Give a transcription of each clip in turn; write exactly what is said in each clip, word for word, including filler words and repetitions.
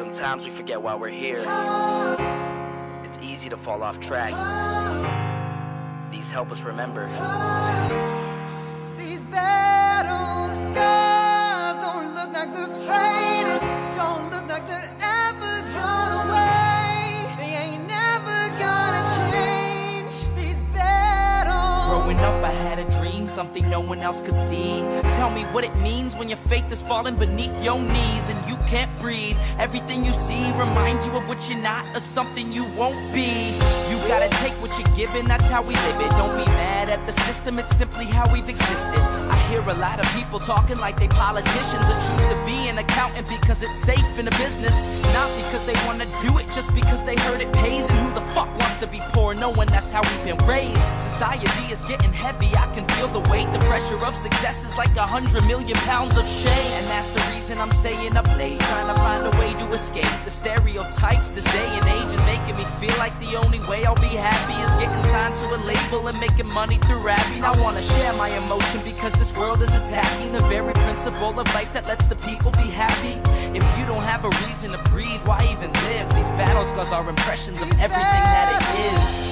Sometimes we forget why we're here. It's easy to fall off track. These help us remember. These battle scars don't look like they're faded, don't look like they're ever gone away. They ain't never gonna change. These battles. Growing up I had a dream, something no one else could see. Tell me what it means when your faith is falling beneath your knees and you can't breathe. Everything you see reminds you of what you're not or something you won't be. You gotta take what you're given, that's how we live it. Don't be mad at the system, it's simply how we've existed. I hear a lot of people talking like they politicians and choose to be an accountant because it's safe in a business. Not because they wanna do it, just because they heard it pays. And who the fuck wants to be poor knowing that's how we've been raised? Society is getting heavy, I can feel the weight. The pressure of success is like a hundred million pounds of shame. And that's the reason I'm staying up late, trying to find a way to escape the stereotypes. This day and age is making me feel like the only way I'll be happy is getting signed to a label and making money through rapping. I wanna share my emotion because this world is attacking the very principle of life that lets the people be happy. If you don't have a reason to breathe, why even live? These battle scars are impressions of everything that it is.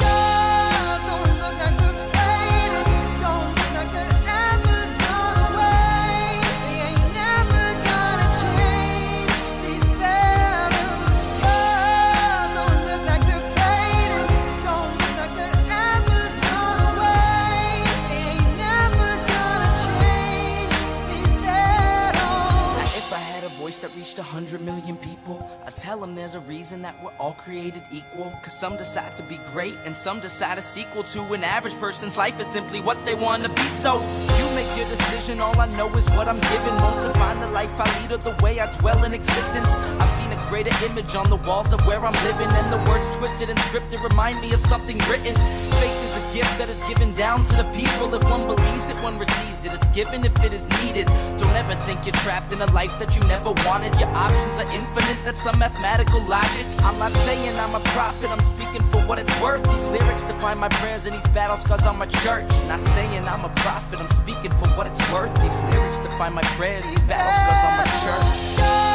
Don't look like they're faded, don't look like they're ever gone away. They ain't never gonna change. These battle scars don't look like they're faded, don't look like they're ever gone away. They ain't never gonna change. These battles. Now, if I had a voice that reached a hundred million people, I'd tell them there's a reason that we're all created equal. Cause some decide to be great and some decide a sequel to an average person's life is simply what they want to be. So you make your decision, all I know is what I'm given. Won't define the life I lead or the way I dwell in existence. I've seen a greater image on the walls of where I'm living, and the words twisted and scripted remind me of something written. Faith is a gift that is given down to the people. If one believes it, one receives it. It's given if it is needed. Don't ever think you're trapped in a life that you never wanted. Your options are infinite, that's some mathematical logic. I'm not saying I'm a prophet, I'm speaking for what it's worth. These lyrics define my prayers and these battle scars on my church. Not saying I'm a prophet, I'm speaking for what it's worth. These lyrics define my prayers, these battle scars on my church.